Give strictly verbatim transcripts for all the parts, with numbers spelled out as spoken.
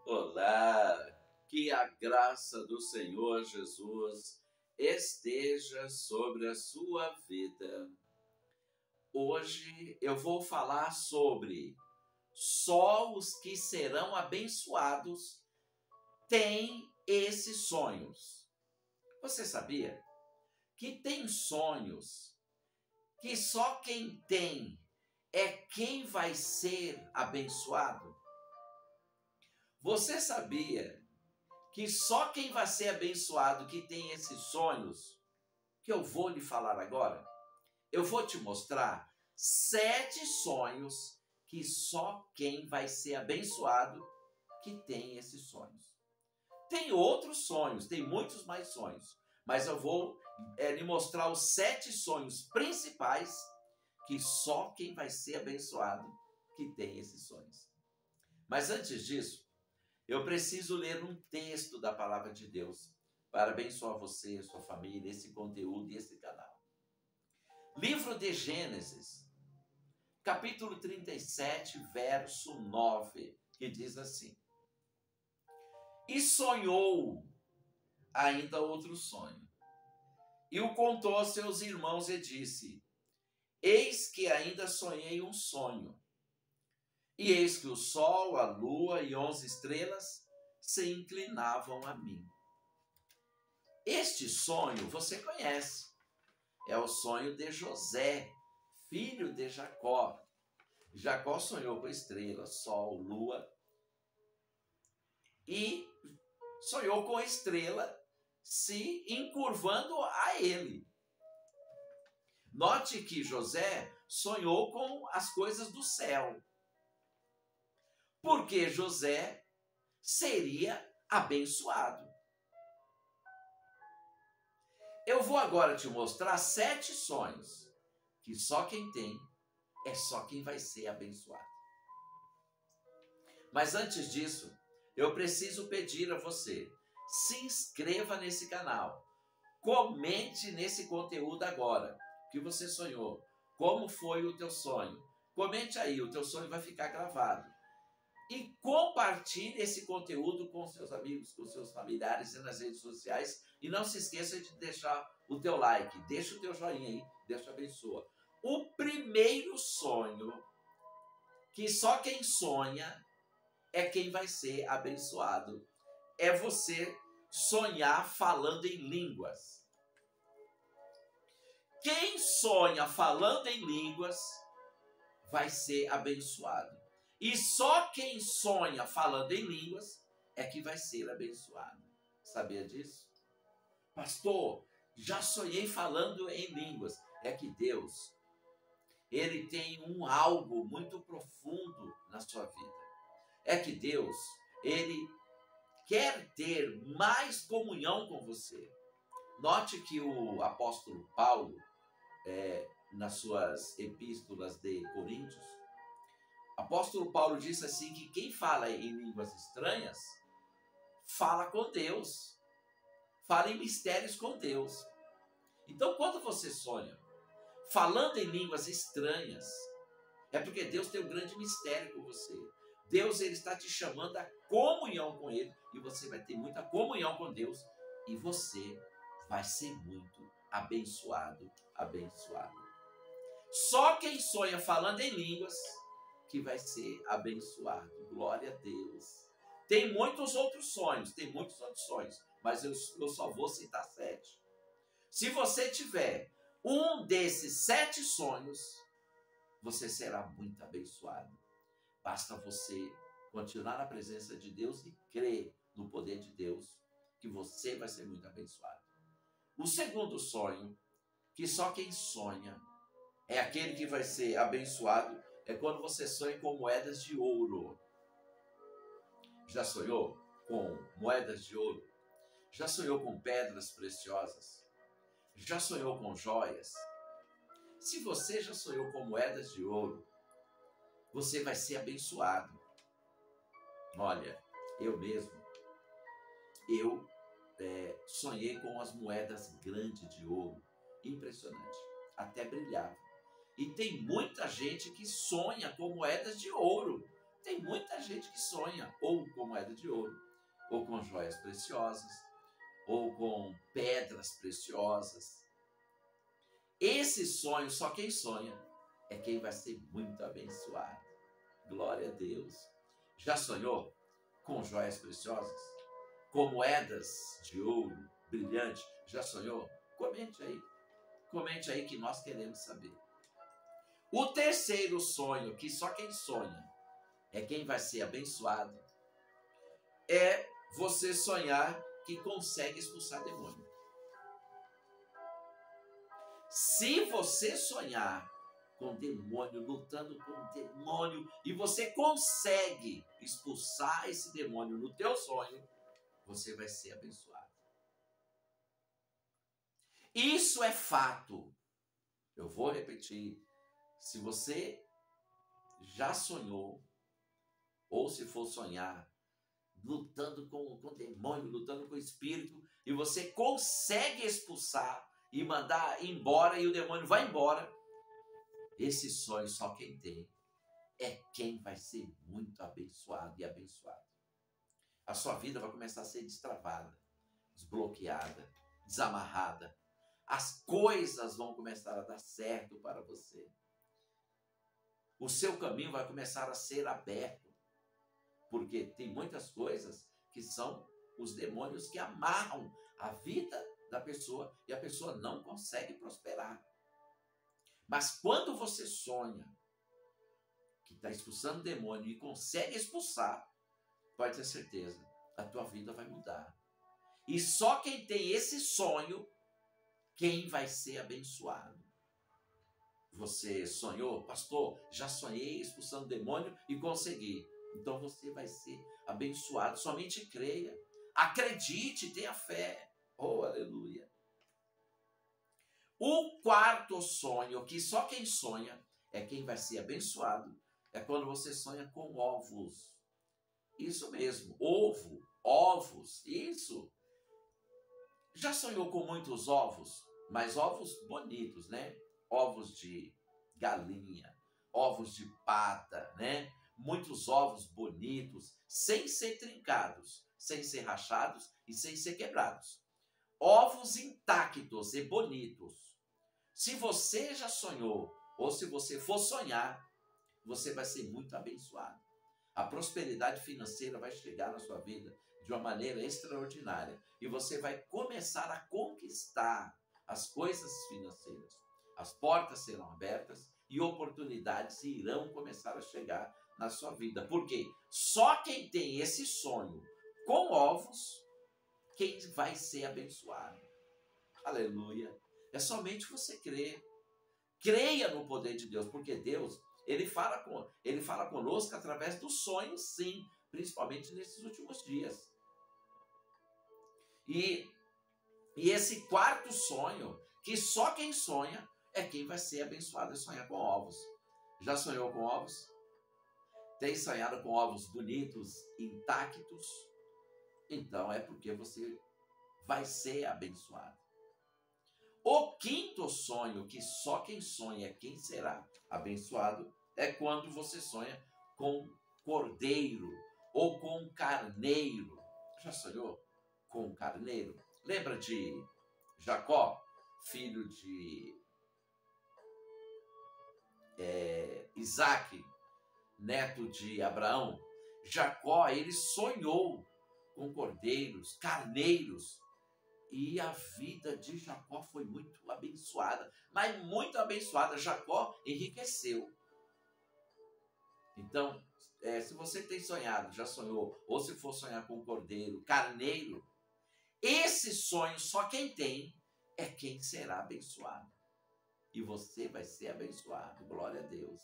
Olá, que a graça do Senhor Jesus esteja sobre a sua vida. Hoje eu vou falar sobre só os que serão abençoados têm esses sonhos. Você sabia que tem sonhos que só quem tem é quem vai ser abençoado? Você sabia que só quem vai ser abençoado que tem esses sonhos, que eu vou lhe falar agora? Eu vou te mostrar sete sonhos que só quem vai ser abençoado que tem esses sonhos. Tem outros sonhos, tem muitos mais sonhos, mas eu vou é, lhe mostrar os sete sonhos principais que só quem vai ser abençoado que tem esses sonhos. Mas antes disso, eu preciso ler um texto da Palavra de Deus para abençoar você, sua família, esse conteúdo e esse canal. Livro de Gênesis, capítulo trinta e sete, verso nove, que diz assim: E sonhou ainda outro sonho, e o contou aos seus irmãos e disse: Eis que ainda sonhei um sonho. E eis que o sol, a lua e onze estrelas se inclinavam a mim. Este sonho você conhece. É o sonho de José, filho de Jacó. Jacó sonhou com estrelas, sol, lua. E sonhou com a estrela se encurvando a ele. Note que José sonhou com as coisas do céu, porque José seria abençoado. Eu vou agora te mostrar sete sonhos que só quem tem é só quem vai ser abençoado. Mas antes disso, eu preciso pedir a você, se inscreva nesse canal, comente nesse conteúdo agora, o que você sonhou, como foi o teu sonho. Comente aí, o teu sonho vai ficar gravado. E compartilhe esse conteúdo com seus amigos, com seus familiares e nas redes sociais. E não se esqueça de deixar o teu like, deixa o teu joinha aí, Deus te abençoa. O primeiro sonho, que só quem sonha é quem vai ser abençoado, é você sonhar falando em línguas. Quem sonha falando em línguas vai ser abençoado. E só quem sonha falando em línguas é que vai ser abençoado. Sabia disso? Pastor, já sonhei falando em línguas. É que Deus, Ele tem um algo muito profundo na sua vida. É que Deus, Ele quer ter mais comunhão com você. Note que o apóstolo Paulo, é, nas suas epístolas de Coríntios, apóstolo Paulo disse assim que quem fala em línguas estranhas, fala com Deus, fala em mistérios com Deus. Então, quando você sonha falando em línguas estranhas, é porque Deus tem um grande mistério com você. Deus, Ele está te chamando a comunhão com Ele, e você vai ter muita comunhão com Deus, e você vai ser muito abençoado, abençoado. Só quem sonha falando em línguas que vai ser abençoado. Glória a Deus. Tem muitos outros sonhos, tem muitos outros sonhos, mas eu, eu só vou citar sete. Se você tiver um desses sete sonhos, você será muito abençoado. Basta você continuar na presença de Deus e crer no poder de Deus, que você vai ser muito abençoado. O segundo sonho, que só quem sonha é aquele que vai ser abençoado, é quando você sonha com moedas de ouro. Já sonhou com moedas de ouro? Já sonhou com pedras preciosas? Já sonhou com joias? Se você já sonhou com moedas de ouro, você vai ser abençoado. Olha, eu mesmo, eu é, sonhei com as moedas grandes de ouro. Impressionante, até brilhava. E tem muita gente que sonha com moedas de ouro. tem muita gente que sonha ou com moeda de ouro, ou com joias preciosas, ou com pedras preciosas. Esse sonho, só quem sonha é quem vai ser muito abençoado. Glória a Deus. Já sonhou com joias preciosas? Com moedas de ouro brilhante? Já sonhou? Comente aí. Comente aí que nós queremos saber. O terceiro sonho, que só quem sonha é quem vai ser abençoado, é você sonhar que consegue expulsar demônio. Se você sonhar com demônio, lutando com o demônio, e você consegue expulsar esse demônio no teu sonho, você vai ser abençoado. Isso é fato. Eu vou repetir. Se você já sonhou, ou se for sonhar, lutando com, com o demônio, lutando com o espírito, e você consegue expulsar e mandar embora, e o demônio vai embora, esse sonho só quem tem é quem vai ser muito abençoado e abençoado. A sua vida vai começar a ser destravada, desbloqueada, desamarrada. As coisas vão começar a dar certo para você. O seu caminho vai começar a ser aberto, porque tem muitas coisas que são os demônios que amarram a vida da pessoa e a pessoa não consegue prosperar. Mas quando você sonha que está expulsando demônio e consegue expulsar, pode ter certeza, a tua vida vai mudar. E só quem tem esse sonho, quem vai ser abençoado. Você sonhou? Pastor, já sonhei expulsando demônio e consegui. Então você vai ser abençoado. Somente creia. Acredite, tenha fé. Oh, aleluia. O quarto sonho, que só quem sonha é quem vai ser abençoado, é quando você sonha com ovos. Isso mesmo, ovo, ovos, isso. Já sonhou com muitos ovos? Mas ovos bonitos, né? Ovos de galinha, ovos de pata, né? Muitos ovos bonitos, sem ser trincados, sem ser rachados e sem ser quebrados. Ovos intactos e bonitos. Se você já sonhou, ou se você for sonhar, você vai ser muito abençoado. A prosperidade financeira vai chegar na sua vida de uma maneira extraordinária. E você vai começar a conquistar as coisas financeiras. As portas serão abertas e oportunidades irão começar a chegar na sua vida. Porque só quem tem esse sonho com ovos, quem vai ser abençoado. Aleluia. É somente você crer. Creia no poder de Deus, porque Deus, Ele fala, com, ele fala conosco através dos sonhos, sim, principalmente nesses últimos dias. E, e esse quarto sonho, que só quem sonha é quem vai ser abençoado, é sonhar com ovos. Já sonhou com ovos? Tem sonhado com ovos bonitos, intactos? Então é porque você vai ser abençoado. O quinto sonho, que só quem sonha é quem será abençoado, é quando você sonha com cordeiro ou com carneiro. Já sonhou com carneiro? Lembra de Jacó, filho de é, Isaac, neto de Abraão? Jacó, ele sonhou com cordeiros, carneiros, e a vida de Jacó foi muito abençoada, mas muito abençoada. Jacó enriqueceu. Então, é, se você tem sonhado, já sonhou, ou se for sonhar com cordeiro, carneiro, esse sonho só quem tem é quem será abençoado. E você vai ser abençoado. Glória a Deus.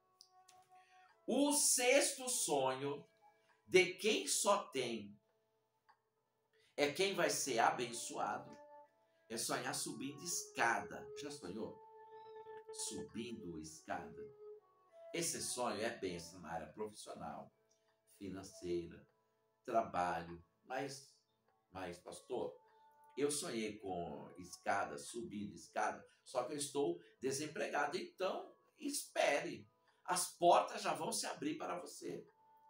O sexto sonho de quem só tem é quem vai ser abençoado, é sonhar subindo escada. Já sonhou? Subindo escada. Esse sonho é bênção na área profissional, financeira, trabalho. Mas, mas, pastor, eu sonhei com escada, subindo escada, só que eu estou desempregado. Então, espere. As portas já vão se abrir para você.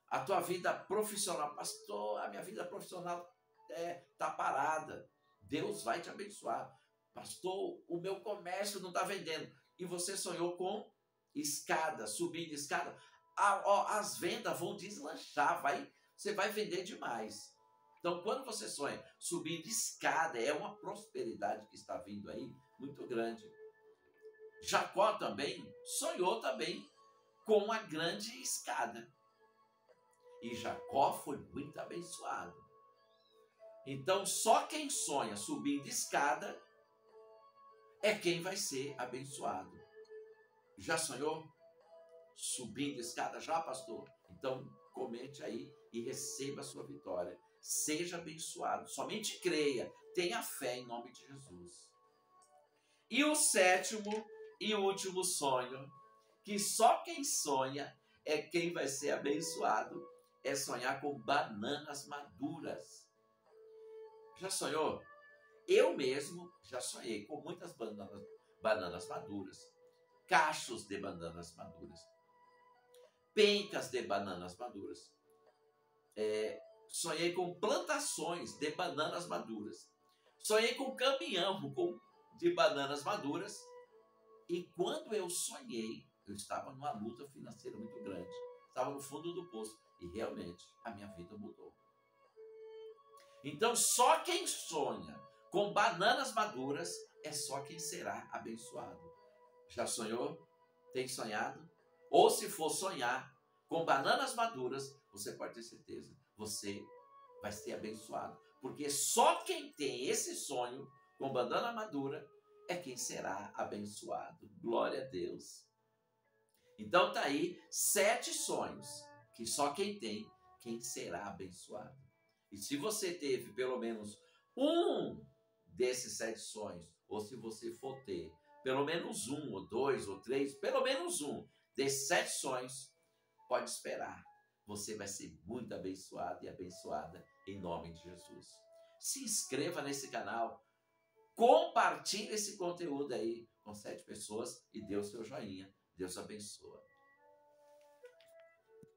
A tua vida profissional, pastor, a minha vida profissional é, tá parada. Deus vai te abençoar. Pastor, o meu comércio não está vendendo. E você sonhou com escada, subindo escada. A, ó, as vendas vão deslanchar, vai, você vai vender demais. Então, quando você sonha subindo escada, é uma prosperidade que está vindo aí muito grande. Jacó também sonhou também com uma grande escada. E Jacó foi muito abençoado. Então, só quem sonha subindo escada é quem vai ser abençoado. Já sonhou subindo escada? Já, pastor? Então, comente aí e receba a sua vitória. Seja abençoado. Somente creia. Tenha fé em nome de Jesus. E o sétimo e último sonho, que só quem sonha é quem vai ser abençoado, é sonhar com bananas maduras. Já sonhou? Eu mesmo já sonhei com muitas bananas, bananas maduras, cachos de bananas maduras, pencas de bananas maduras. É, sonhei com plantações de bananas maduras. Sonhei com caminhão com, de bananas maduras. E quando eu sonhei, eu estava numa luta financeira muito grande. Estava no fundo do poço. E realmente a minha vida mudou. Então só quem sonha com bananas maduras é só quem será abençoado. Já sonhou? Tem sonhado? Ou se for sonhar com bananas maduras, você pode ter certeza, você vai ser abençoado. Porque só quem tem esse sonho com banana madura é quem será abençoado. Glória a Deus. Então tá aí sete sonhos que só quem tem, quem será abençoado. E se você teve pelo menos um desses sete sonhos, ou se você for ter pelo menos um, ou dois, ou três, pelo menos um desses sete sonhos, pode esperar. Você vai ser muito abençoado e abençoada em nome de Jesus. Se inscreva nesse canal, compartilhe esse conteúdo aí com sete pessoas e dê o seu joinha. Deus abençoa.